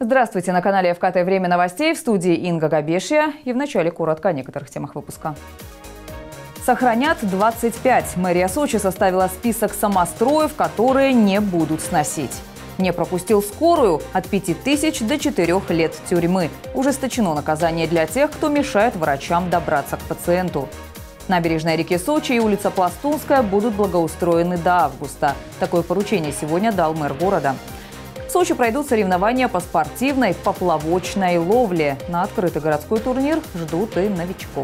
Здравствуйте, на канале ФКТ «Время новостей», в студии Инга Габешия. И в начале коротко о некоторых темах выпуска. Сохранят 25. Мэрия Сочи составила список самостроев, которые не будут сносить. Не пропустил скорую – от 5000 до 4 лет тюрьмы. Ужесточено наказание для тех, кто мешает врачам добраться к пациенту. Набережная реки Сочи и улица Пластунская будут благоустроены до августа. Такое поручение сегодня дал мэр города. В Сочи пройдут соревнования по спортивной поплавочной ловле. На открытый городской турнир ждут и новичков.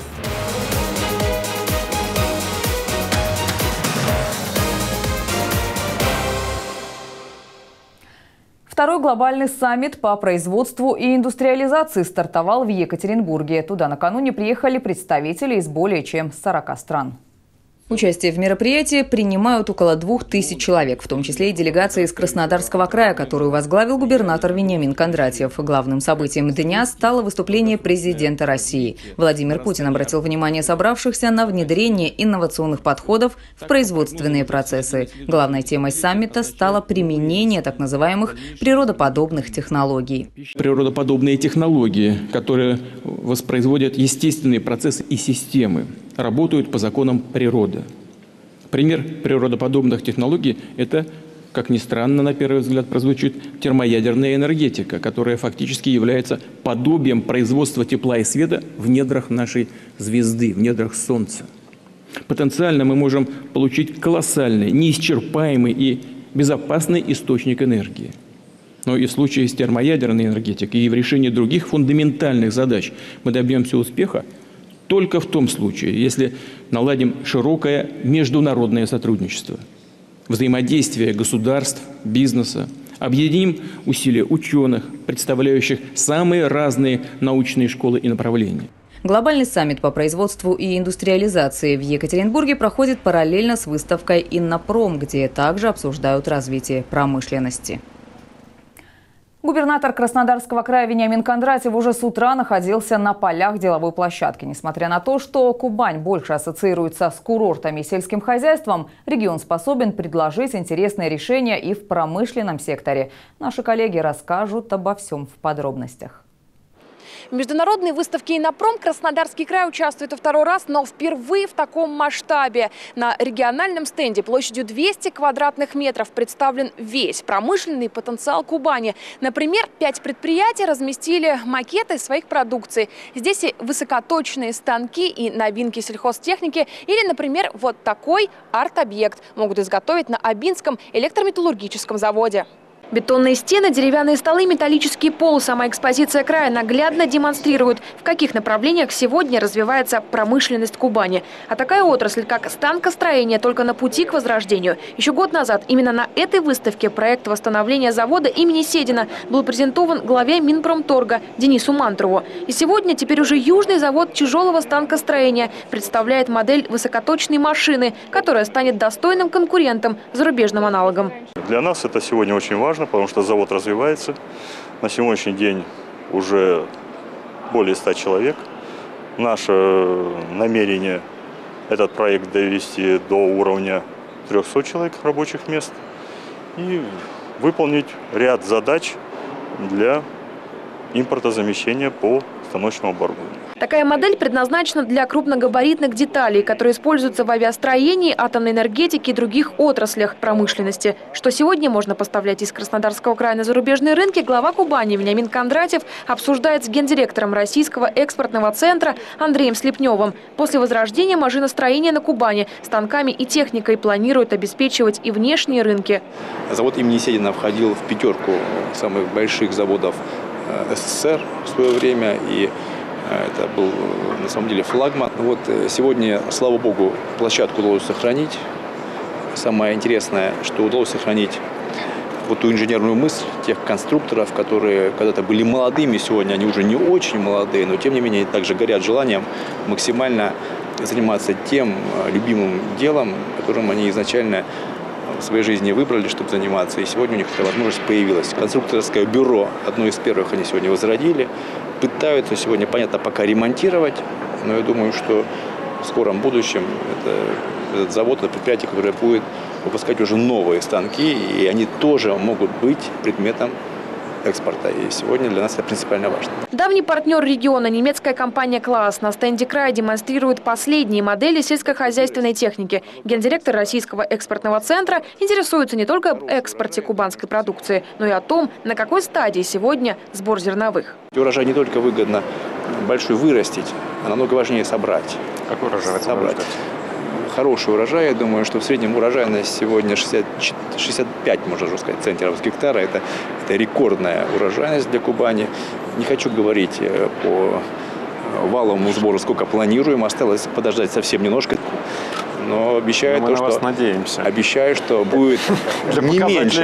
Второй глобальный саммит по производству и индустриализации стартовал в Екатеринбурге. Туда накануне приехали представители из более чем 40 стран. Участие в мероприятии принимают около 2000 человек, в том числе и делегация из Краснодарского края, которую возглавил губернатор Вениамин Кондратьев. Главным событием дня стало выступление президента России. Владимир Путин обратил внимание собравшихся на внедрение инновационных подходов в производственные процессы. Главной темой саммита стало применение так называемых природоподобных технологий. Природоподобные технологии, которые воспроизводят естественные процессы и системы, работают по законам природы. Пример природоподобных технологий – это, как ни странно, на первый взгляд прозвучит, термоядерная энергетика, которая фактически является подобием производства тепла и света в недрах нашей звезды, в недрах Солнца. Потенциально мы можем получить колоссальный, неисчерпаемый и безопасный источник энергии. Но и в случае с термоядерной энергетикой и в решении других фундаментальных задач мы добьемся успеха только в том случае, если наладим широкое международное сотрудничество, взаимодействие государств, бизнеса, объединим усилия ученых, представляющих самые разные научные школы и направления. Глобальный саммит по производству и индустриализации в Екатеринбурге проходит параллельно с выставкой «Иннопром», где также обсуждают развитие промышленности. Губернатор Краснодарского края Вениамин Кондратьев уже с утра находился на полях деловой площадки. Несмотря на то, что Кубань больше ассоциируется с курортами и сельским хозяйством, регион способен предложить интересные решения и в промышленном секторе. Наши коллеги расскажут обо всем в подробностях. В международной выставке «Иннопром» Краснодарский край участвует во второй раз, но впервые в таком масштабе. На региональном стенде площадью 200 квадратных метров представлен весь промышленный потенциал Кубани. Например, 5 предприятий разместили макеты своих продукций. Здесь и высокоточные станки, и новинки сельхозтехники, или, например, вот такой арт-объект могут изготовить на Абинском электрометаллургическом заводе. Бетонные стены, деревянные столы, металлический пол. Сама экспозиция края наглядно демонстрирует, в каких направлениях сегодня развивается промышленность Кубани. А такая отрасль, как станкостроение, только на пути к возрождению. Еще год назад именно на этой выставке проект восстановления завода имени Седина был презентован главе Минпромторга Денису Мантрову. И сегодня теперь уже южный завод тяжелого станкостроения представляет модель высокоточной машины, которая станет достойным конкурентом зарубежным аналогом. Для нас это сегодня очень важно, потому что завод развивается. На сегодняшний день уже более 100 человек. Наше намерение этот проект довести до уровня 300 человек рабочих мест и выполнить ряд задач для импортозамещения по станочному оборудованию. Такая модель предназначена для крупногабаритных деталей, которые используются в авиастроении, атомной энергетике и других отраслях промышленности. Что сегодня можно поставлять из Краснодарского края на зарубежные рынки, глава Кубани Вениамин Кондратьев обсуждает с гендиректором Российского экспортного центра Андреем Слепневым. После возрождения машиностроения на Кубани станками и техникой планируют обеспечивать и внешние рынки. Завод имени Седина входил в пятерку самых больших заводов СССР в свое время, и это был на самом деле флагман. Вот сегодня, слава богу, площадку удалось сохранить. Самое интересное, что удалось сохранить вот ту инженерную мысль тех конструкторов, которые когда-то были молодыми, сегодня они уже не очень молодые, но тем не менее также горят желанием максимально заниматься тем любимым делом, которым они изначально в своей жизни выбрали, чтобы заниматься. И сегодня у них эта возможность появилась. Конструкторское бюро, одно из первых, они сегодня возродили. Пытаются сегодня, понятно, пока ремонтировать, но я думаю, что в скором будущем этот завод, это предприятие, которое будет выпускать уже новые станки, и они тоже могут быть предметом экспорта. И сегодня для нас это принципиально важно. Давний партнер региона, немецкая компания «Класс», на стенде края демонстрирует последние модели сельскохозяйственной техники. Гендиректор Российского экспортного центра интересуется не только об экспорте кубанской продукции, но и о том, на какой стадии сегодня сбор зерновых. Урожай не только выгодно большой вырастить, а намного важнее собрать. Какой урожай? Собрать. Хороший урожай, я думаю, что в среднем урожайность сегодня 65, можно уже сказать, центнеров с гектара. Это рекордная урожайность для Кубани. Не хочу говорить по валовому сбору, сколько планируем. Осталось подождать совсем немножко. Но обещаю, обещаю, что будет не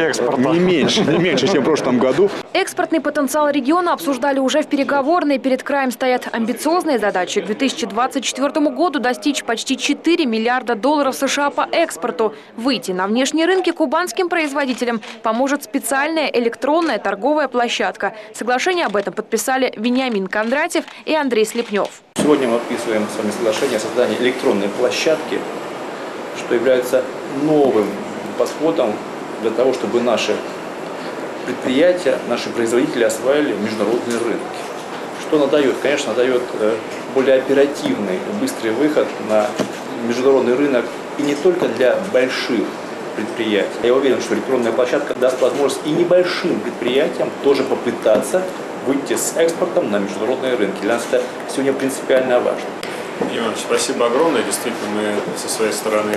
меньше, чем в прошлом году. Экспортный потенциал региона обсуждали уже в переговорной. Перед краем стоят амбициозные задачи. К 2024 году достичь почти 4 миллиарда долларов США по экспорту. Выйти на внешние рынки кубанским производителям поможет специальная электронная торговая площадка. Соглашение об этом подписали Вениамин Кондратьев и Андрей Слепнев. Сегодня мы подписываем с вами соглашение о создании электронной площадки, что является новым подходом для того, чтобы наши предприятия, наши производители осваивали международные рынки. Что она дает? Конечно, она дает более оперативный, быстрый выход на международный рынок и не только для больших предприятий. Я уверен, что электронная площадка даст возможность и небольшим предприятиям тоже попытаться выйти с экспортом на международные рынки. Для нас это сегодня принципиально важно. Иванович, спасибо огромное. Действительно, мы со своей стороны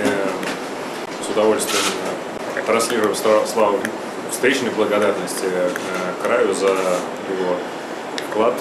с удовольствием транслируем славу встречной благодарности краю за его вклад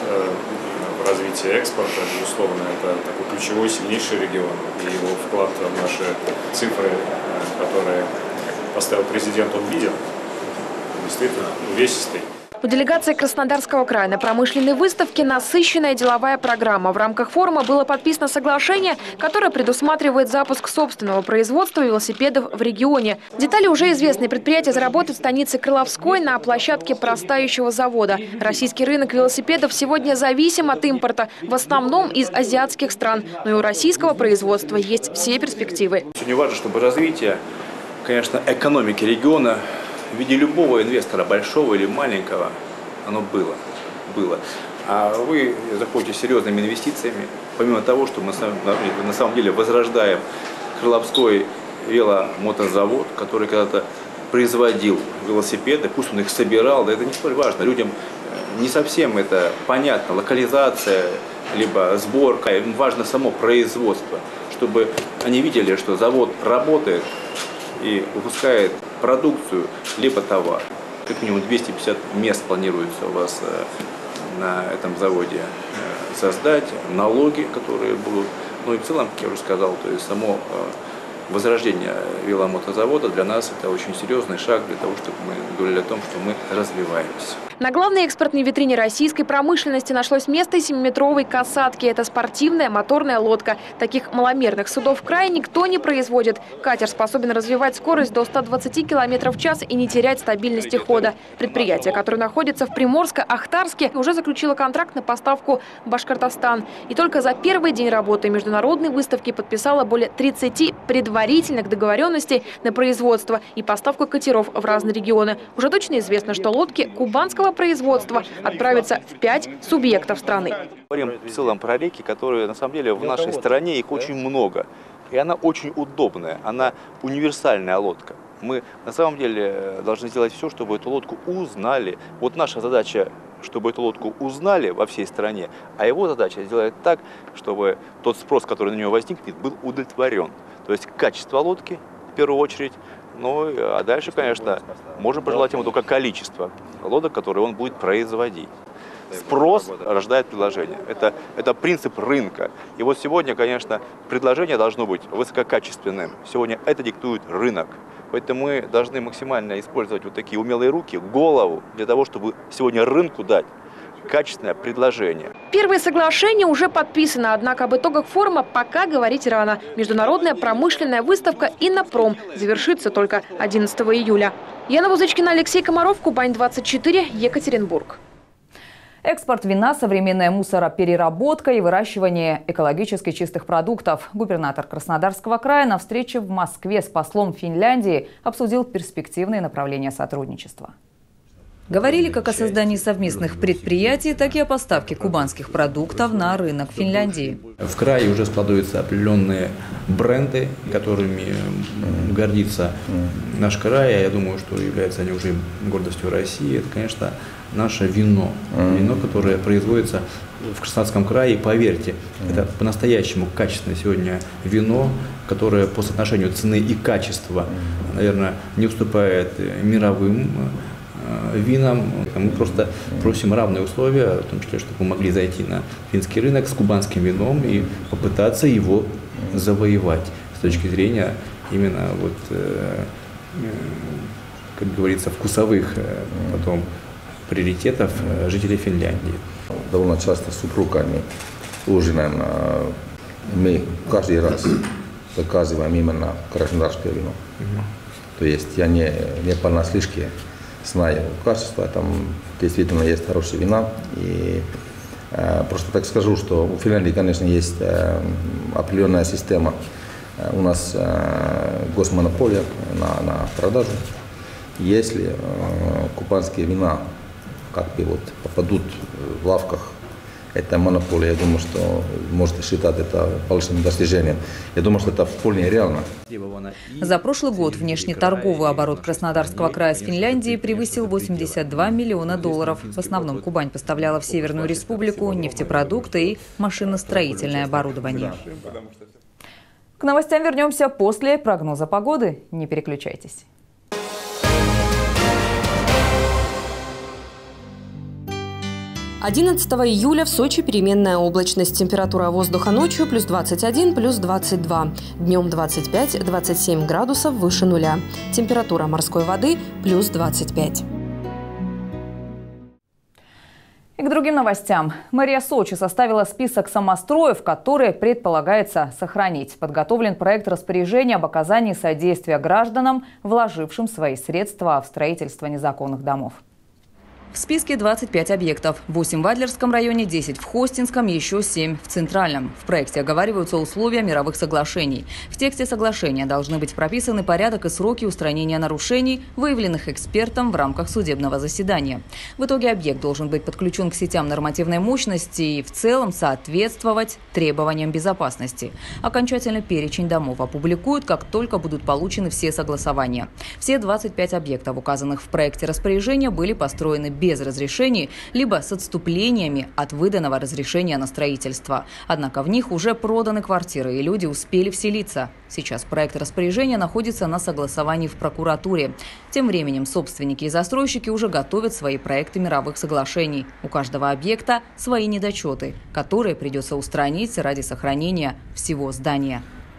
в развитие экспорта. Безусловно, это такой ключевой, сильнейший регион. И его вклад в наши цифры, которые поставил президент, он виден, действительно увесистый. У делегации Краснодарского края на промышленной выставке насыщенная деловая программа. В рамках форума было подписано соглашение, которое предусматривает запуск собственного производства велосипедов в регионе. Детали уже известны. Предприятие заработает в станице Крыловской на площадке простающего завода. Российский рынок велосипедов сегодня зависим от импорта, в основном из азиатских стран. Но и у российского производства есть все перспективы. Сегодня важно, чтобы развитие, конечно, экономики региона в виде любого инвестора, большого или маленького, оно было. А вы заходите серьезными инвестициями, помимо того, что мы на самом деле возрождаем Крыловской веломотозавод, который когда-то производил велосипеды, пусть он их собирал, да это не столь важно. Людям не совсем это понятно, локализация, либо сборка, им важно само производство, чтобы они видели, что завод работает и выпускает продукцию, либо товар. Как минимум 250 мест планируется у вас на этом заводе создать, налоги, которые будут. Ну и в целом, как я уже сказал, то есть само возрождение веломотозавода для нас это очень серьезный шаг для того, чтобы мы говорили о том, что мы развиваемся. На главной экспортной витрине российской промышленности нашлось место 7-метровой касатки. Это спортивная моторная лодка. Таких маломерных судов в крае никто не производит. Катер способен развивать скорость до 120 км в час и не терять стабильности хода. Предприятие, которое находится в Приморско-Ахтарске, уже заключило контракт на поставку в Башкортостан. И только за первый день работы международной выставки подписало более 30 предварительных договоренностей на производство и поставку катеров в разные регионы. Уже точно известно, что лодки кубанского производства отправятся в 5 субъектов страны. Говорим в целом про реки, которые на самом деле в нашей стране их очень много. И она очень удобная, она универсальная лодка. Мы на самом деле должны сделать все, чтобы эту лодку узнали. Вот наша задача, чтобы эту лодку узнали во всей стране, а его задача сделать так, чтобы тот спрос, который на нее возникнет, был удовлетворен. То есть качество лодки в первую очередь. Ну, а дальше, конечно, можно пожелать ему только количество лодок, которые он будет производить. Спрос рождает предложение. Это принцип рынка. И вот сегодня, конечно, предложение должно быть высококачественным. Сегодня это диктует рынок. Поэтому мы должны максимально использовать вот такие умелые руки, голову, для того, чтобы сегодня рынку дать качественное предложение. Первые соглашения уже подписаны, однако об итогах форума пока говорить рано. Международная промышленная выставка «Иннопром» завершится только 11 июля. Яна Бузычкина, Алексей Комаров, Кубань-24, Екатеринбург. Экспорт вина, современная мусоропереработка и выращивание экологически чистых продуктов. Губернатор Краснодарского края на встрече в Москве с послом Финляндии обсудил перспективные направления сотрудничества. Говорили как о создании совместных предприятий, так и о поставке кубанских продуктов на рынок Финляндии. В крае уже складываются определенные бренды, которыми гордится наш край. Я думаю, что являются они уже гордостью России. Это, конечно, наше вино. Вино, которое производится в Краснодарском крае. И поверьте, это по-настоящему качественное сегодня вино, которое по соотношению цены и качества, наверное, не уступает мировым винам. Мы просто просим равные условия, в том числе, чтобы мы могли зайти на финский рынок с кубанским вином и попытаться его завоевать с точки зрения именно вот, как говорится, вкусовых потом приоритетов жителей Финляндии. Довольно часто с супругами ужинаем. Мы каждый раз заказываем именно краснодарское вино. То есть я не понаслышке знаю качество, там действительно есть хорошие вина. И просто так скажу, что в Финляндии, конечно, есть определенная система. У нас госмонополия на продажу. Если кубанские вина как бы вот попадут в лавках, это монополия, я думаю, что можете считать это большим достижением. Я думаю, что это вполне реально. За прошлый год внешнеторговый оборот Краснодарского края с Финляндией превысил $82 миллиона. В основном Кубань поставляла в Северную Республику нефтепродукты и машиностроительное оборудование. К новостям вернемся после прогноза погоды. Не переключайтесь. 11 июля в Сочи переменная облачность. Температура воздуха ночью плюс 21, плюс 22. Днем 25-27 градусов выше нуля. Температура морской воды плюс 25. И к другим новостям. Мэрия Сочи составила список самостроев, которые предполагается сохранить. Подготовлен проект распоряжения об оказании содействия гражданам, вложившим свои средства в строительство незаконных домов. В списке 25 объектов. 8 в Адлерском районе, 10 в Хостинском, еще 7 в Центральном. В проекте оговариваются условия мировых соглашений. В тексте соглашения должны быть прописаны порядок и сроки устранения нарушений, выявленных экспертом в рамках судебного заседания. В итоге объект должен быть подключен к сетям нормативной мощности и в целом соответствовать требованиям безопасности. Окончательный перечень домов опубликуют, как только будут получены все согласования. Все 25 объектов, указанных в проекте распоряжения, были построены без разрешений, либо с отступлениями от выданного разрешения на строительство. Однако в них уже проданы квартиры, и люди успели вселиться. Сейчас проект распоряжения находится на согласовании в прокуратуре. Тем временем собственники и застройщики уже готовят свои проекты мировых соглашений. У каждого объекта свои недочеты, которые придется устранить ради сохранения всего здания.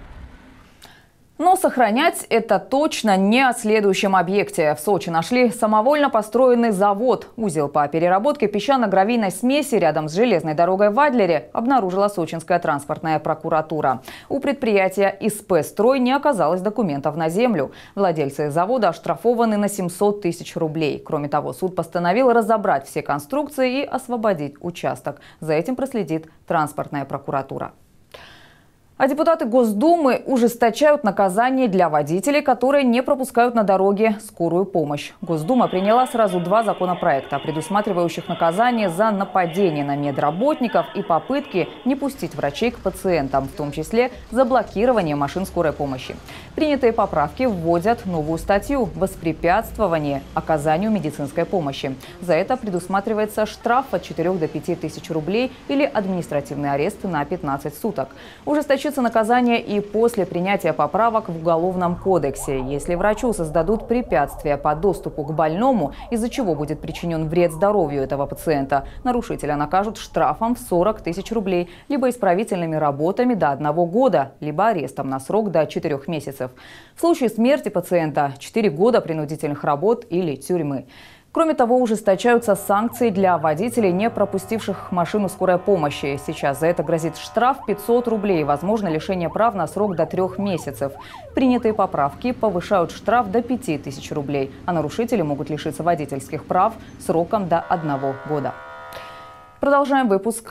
Но сохранять это точно не о следующем объекте. В Сочи нашли самовольно построенный завод. Узел по переработке песчано-гравийной смеси рядом с железной дорогой в Адлере обнаружила сочинская транспортная прокуратура. У предприятия ИСП «Строй» не оказалось документов на землю. Владельцы завода оштрафованы на 700 тысяч рублей. Кроме того, суд постановил разобрать все конструкции и освободить участок. За этим проследит транспортная прокуратура. А депутаты Госдумы ужесточают наказание для водителей, которые не пропускают на дороге скорую помощь. Госдума приняла сразу 2 законопроекта, предусматривающих наказание за нападение на медработников и попытки не пустить врачей к пациентам, в том числе за блокирование машин скорой помощи. Принятые поправки вводят новую статью – воспрепятствование оказанию медицинской помощи. За это предусматривается штраф от 4 до 5 тысяч рублей или административный арест на 15 суток. Ужесточается наказание и после принятия поправок в Уголовном кодексе. Если врачу создадут препятствия по доступу к больному, из-за чего будет причинен вред здоровью этого пациента, нарушителя накажут штрафом в 40 тысяч рублей, либо исправительными работами до 1 года, либо арестом на срок до 4 месяцев. В случае смерти пациента – 4 года принудительных работ или тюрьмы. Кроме того, ужесточаются санкции для водителей, не пропустивших машину скорой помощи. Сейчас за это грозит штраф 500 рублей и, возможно, лишение прав на срок до 3 месяцев. Принятые поправки повышают штраф до 5000 рублей, а нарушители могут лишиться водительских прав сроком до 1 года. Продолжаем выпуск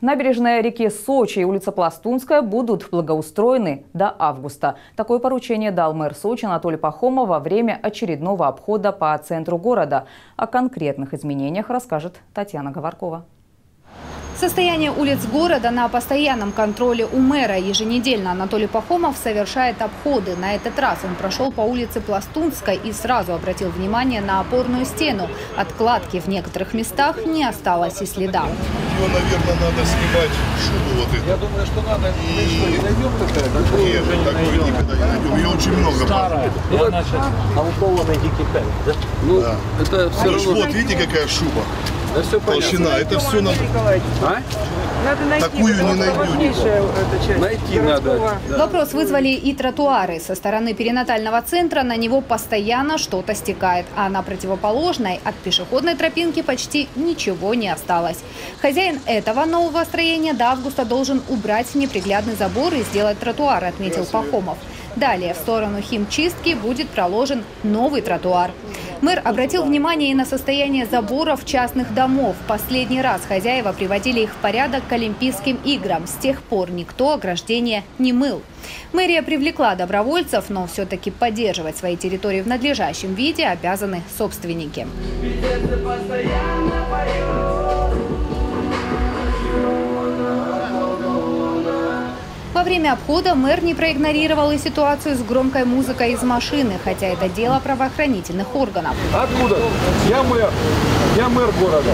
Набережная реки Сочи и улица Пластунская будут благоустроены до августа. Такое поручение дал мэр Сочи Анатолий Пахомов во время очередного обхода по центру города. О конкретных изменениях расскажет Татьяна Говоркова. Состояние улиц города на постоянном контроле у мэра. Еженедельно Анатолий Пахомов совершает обходы. На этот раз он прошел по улице Пластунской и сразу обратил внимание на опорную стену. Откладки в некоторых местах не осталось и следа. Ее, наверное, надо снимать, шубу вот эту. Я думаю, что надо. Не найдем такая? Нет, такой никогда не найдем. Ее очень много. Старая. Аукованный дикий пен. Ну, да. Это все равно... Вот видите, какая шуба? Да все толщина. Это все надо. Надо найти. Такую не найдете. Найти надо. Вопрос вызвали и тротуары. Со стороны перинатального центра на него постоянно что-то стекает. А на противоположной от пешеходной тропинки почти ничего не осталось. Хозяин этого нового строения до августа должен убрать неприглядный забор и сделать тротуар, отметил Пахомов. Далее в сторону химчистки будет проложен новый тротуар. Мэр обратил внимание и на состояние заборов частных домов. Последний раз хозяева приводили их в порядок к Олимпийским играм. С тех пор никто ограждения не мыл. Мэрия привлекла добровольцев, но все-таки поддерживать свои территории в надлежащем виде обязаны собственники. Во время обхода мэр не проигнорировал и ситуацию с громкой музыкой из машины, хотя это дело правоохранительных органов. Откуда? Я мэр города.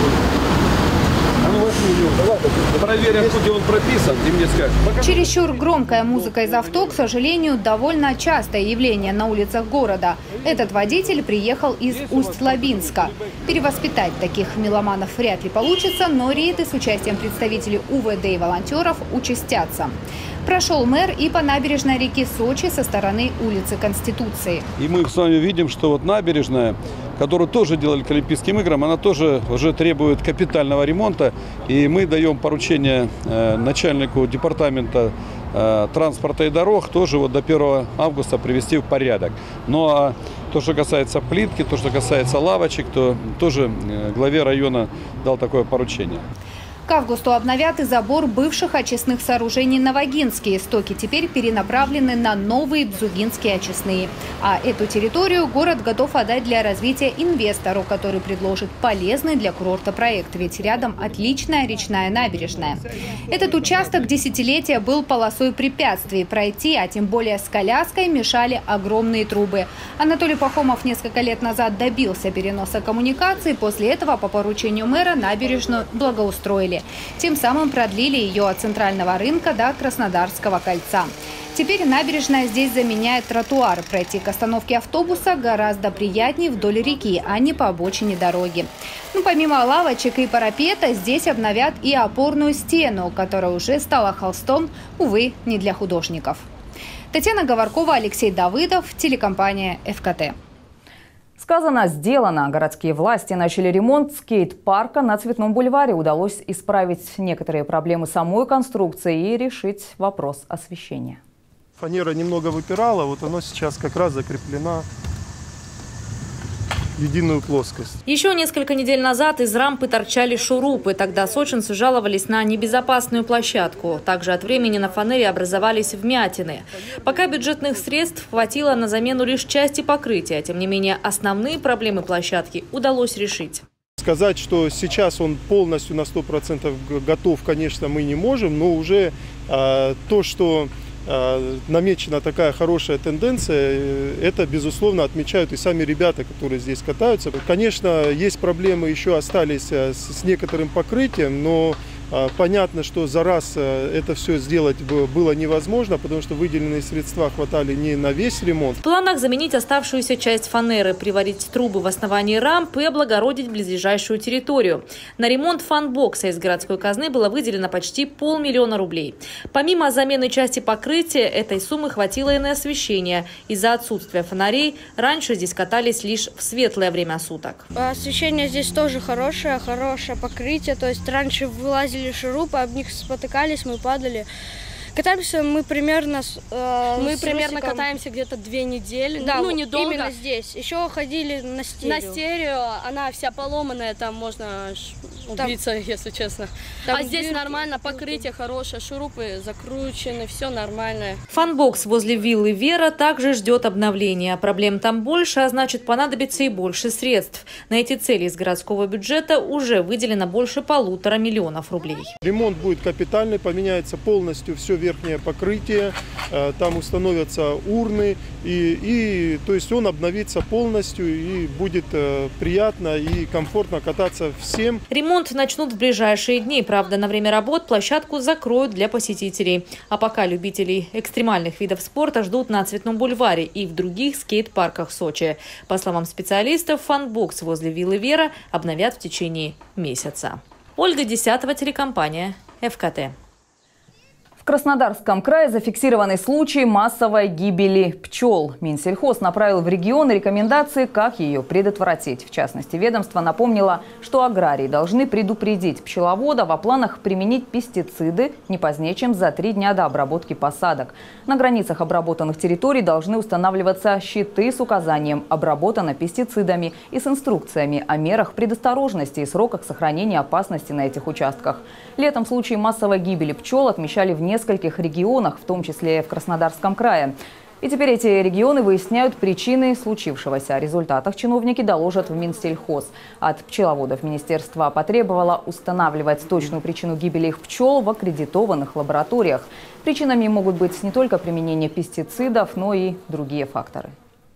Проверим, где он прописан, и мне скажут. Чересчур громкая музыка из авто, к сожалению, довольно частое явление на улицах города. Этот водитель приехал из Усть-Лабинска. Перевоспитать таких меломанов вряд ли получится, но рейды с участием представителей УВД и волонтеров участятся. Прошел мэр и по набережной реки Сочи со стороны улицы Конституции. И мы с вами видим, что вот набережная, которую тоже делали к Олимпийским играм, она тоже уже требует капитального ремонта. И мы даем поручение начальнику департамента транспорта и дорог тоже вот до 1 августа привести в порядок. Ну а то, что касается плитки, то, что касается лавочек, то тоже главе района дал такое поручение. К августу обновят и забор бывших очистных сооружений Новогинские. Стоки теперь перенаправлены на новые Бзугинские очистные. А эту территорию город готов отдать для развития инвестору, который предложит полезный для курорта проект. Ведь рядом отличная речная набережная. Этот участок десятилетия был полосой препятствий. Пройти, а тем более с коляской, мешали огромные трубы. Анатолий Пахомов несколько лет назад добился переноса коммуникаций. После этого по поручению мэра набережную благоустроили. Тем самым продлили ее от центрального рынка до Краснодарского кольца. Теперь набережная здесь заменяет тротуар. Пройти к остановке автобуса гораздо приятнее вдоль реки, а не по обочине дороги. Ну, помимо лавочек и парапета, здесь обновят и опорную стену, которая уже стала холстом, увы, не для художников. Татьяна Говоркова, Алексей Давыдов, телекомпания ФКТ. Сказано, сделано. Городские власти начали ремонт скейт-парка на Цветном бульваре. Удалось исправить некоторые проблемы самой конструкции и решить вопрос освещения. Фанера немного выпирала, вот оно сейчас как раз закреплено в единую плоскость. Еще несколько недель назад из рампы торчали шурупы. Тогда сочинцы жаловались на небезопасную площадку. Также от времени на фанере образовались вмятины. Пока бюджетных средств хватило на замену лишь части покрытия. Тем не менее, основные проблемы площадки удалось решить. Сказать, что сейчас он полностью на 100% готов, конечно, мы не можем, но уже то, что намечена такая хорошая тенденция, это, безусловно, отмечают и сами ребята, которые здесь катаются. Конечно, есть проблемы, еще остались с некоторым покрытием, но понятно, что за раз это все сделать было невозможно, потому что выделенные средства хватали не на весь ремонт. В планах заменить оставшуюся часть фанеры, приварить трубы в основании рамп и облагородить близлежащую территорию. На ремонт фан-бокса из городской казны было выделено почти 500 000 рублей. Помимо замены части покрытия, этой суммы хватило и на освещение. Из-за отсутствия фонарей раньше здесь катались лишь в светлое время суток. Освещение здесь тоже хорошее покрытие. То есть раньше вылазили шурупы, об них спотыкались, мы падали. Катаемся мы примерно катаемся где-то 2 недели. Да, ну недолго. Именно здесь. Еще ходили на стерео. На стерео, она вся поломанная, там можно убийца, если честно. А здесь нормально, покрытие хорошее, шурупы закручены, все нормально. Фанбокс возле виллы «Вера» также ждет обновления. Проблем там больше, а значит понадобится и больше средств. На эти цели из городского бюджета уже выделено больше 1,5 миллиона рублей. Ремонт будет капитальный, поменяется полностью все верхнее покрытие, там установятся урны, и то есть он обновится полностью и будет приятно и комфортно кататься всем. Ремонт начнут в ближайшие дни. Правда, на время работ площадку закроют для посетителей. А пока любителей экстремальных видов спорта ждут на Цветном бульваре и в других скейт-парках Сочи. По словам специалистов, фанбокс возле виллы «Вера» обновят в течение месяца. Ольга Десятова, телекомпания ФКТ. В Краснодарском крае зафиксированы случаи массовой гибели пчел. Минсельхоз направил в регион рекомендации, как ее предотвратить. В частности, ведомство напомнило, что аграрии должны предупредить пчеловодов о планах применить пестициды не позднее, чем за 3 дня до обработки посадок. На границах обработанных территорий должны устанавливаться щиты с указанием «обработано пестицидами» и с инструкциями о мерах предосторожности и сроках сохранения опасности на этих участках. Летом случаи массовой гибели пчел отмечали в нескольких регионах, в том числе в Краснодарском крае. И теперь эти регионы выясняют причины случившегося. О результатах чиновники доложат в Минсельхоз. От пчеловодов министерство потребовало устанавливать точную причину гибели их пчел в аккредитованных лабораториях. Причинами могут быть не только применение пестицидов, но и другие факторы.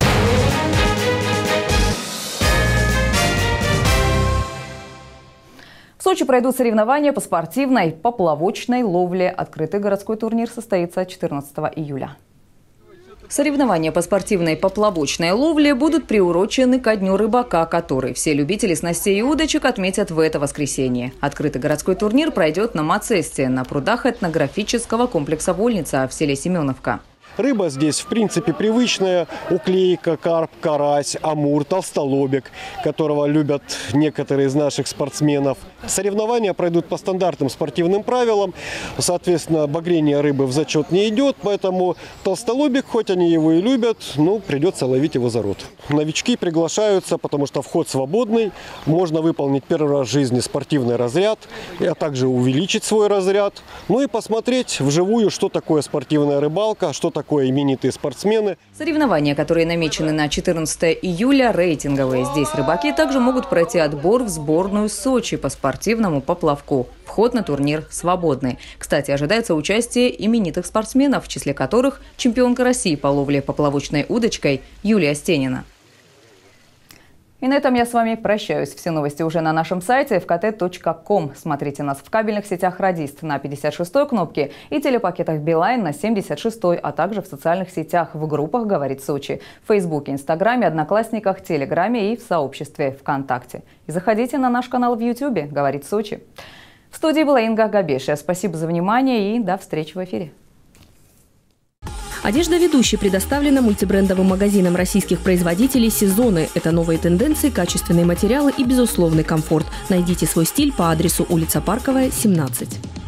В Сочи пройдут соревнования по спортивной поплавочной ловле. Открытый городской турнир состоится 14 июля. Соревнования по спортивной поплавочной ловле будут приурочены ко Дню рыбака, который все любители снастей и удочек отметят в это воскресенье. Открытый городской турнир пройдет на Мацесте, на прудах этнографического комплекса «Вольница» в селе Семеновка. Рыба здесь, в принципе, привычная. Уклейка, карп, карась, амур, толстолобик, которого любят некоторые из наших спортсменов. Соревнования пройдут по стандартным спортивным правилам. Соответственно, багрение рыбы в зачет не идет, поэтому толстолобик, хоть они его и любят, придется ловить его за рот. Новички приглашаются, потому что вход свободный. Можно выполнить первый раз в жизни спортивный разряд, а также увеличить свой разряд. И посмотреть вживую, что такое спортивная рыбалка, что такое именитые спортсмены. Соревнования, которые намечены на 14 июля, рейтинговые. Здесь рыбаки также могут пройти отбор в сборную Сочи по спортивному поплавку. Вход на турнир свободный. Кстати, ожидается участие именитых спортсменов, в числе которых чемпионка России по ловле поплавочной удочкой Юлия Стенина. И на этом я с вами прощаюсь. Все новости уже на нашем сайте fkt.com. Смотрите нас в кабельных сетях «Радист» на 56-й кнопке и телепакетах «Билайн» на 76-й, а также в социальных сетях в группах «Говорит Сочи», в Фейсбуке, Инстаграме, Одноклассниках, Телеграме и в сообществе ВКонтакте. И заходите на наш канал в Ютьюбе «Говорит Сочи». В студии была Инга Габешия. Спасибо за внимание и до встречи в эфире. Одежда ведущей предоставлена мультибрендовым магазином российских производителей «Сезоны». Это новые тенденции, качественные материалы и безусловный комфорт. Найдите свой стиль по адресу улица Парковая, 17.